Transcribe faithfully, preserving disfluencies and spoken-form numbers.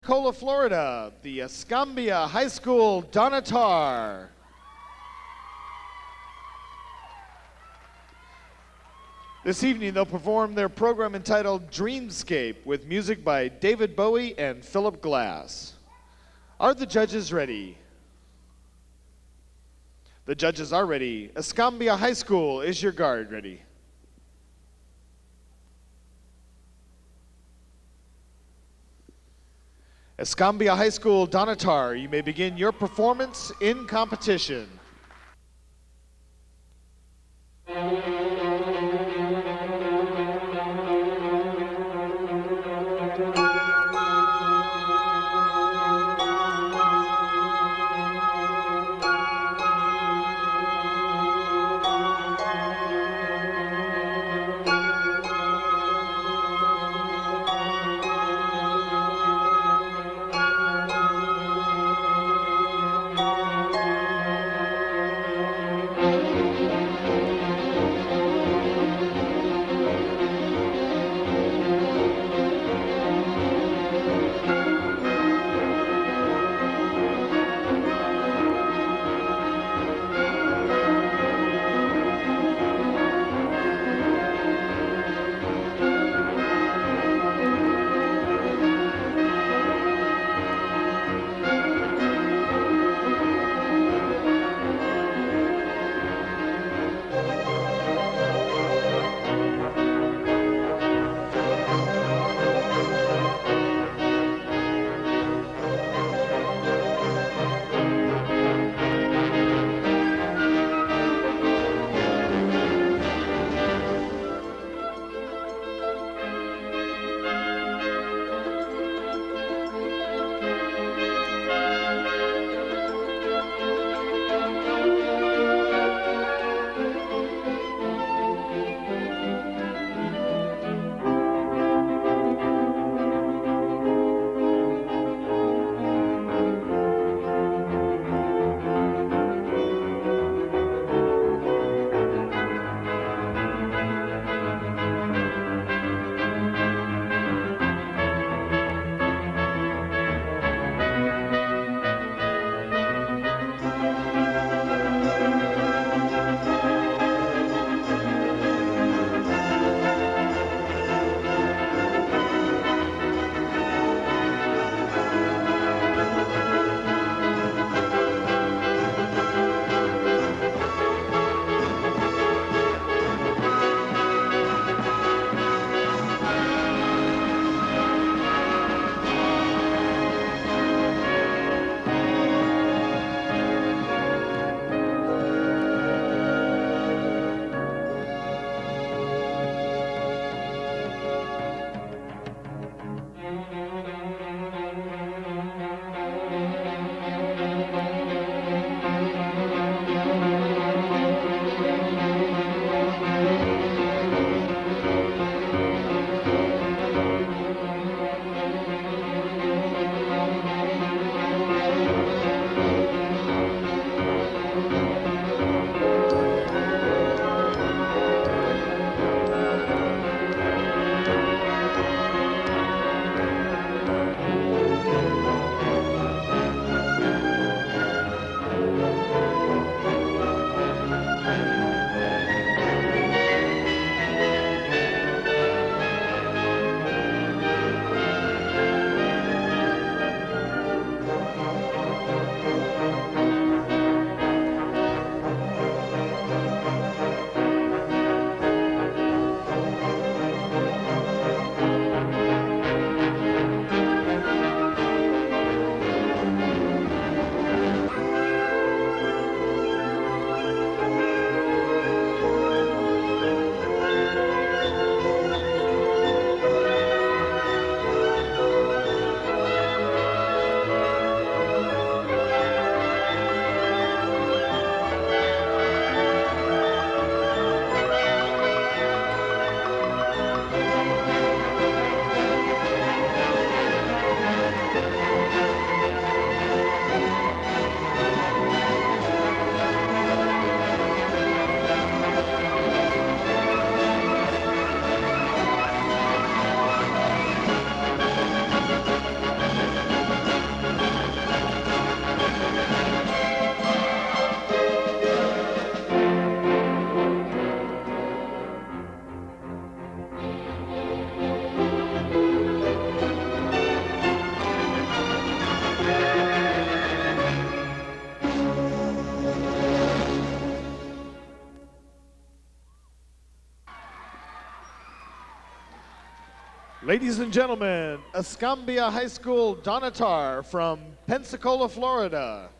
Pensacola, Florida, the Escambia High School Donatar. This evening, they'll perform their program entitled Dreamscape with music by David Bowie and Philip Glass. Are the judges ready? The judges are ready. Escambia High School, is your guard ready? Escambia High School Donatar, you may begin your performance in competition. Ladies and gentlemen, Escambia High School Donatar from Pensacola, Florida.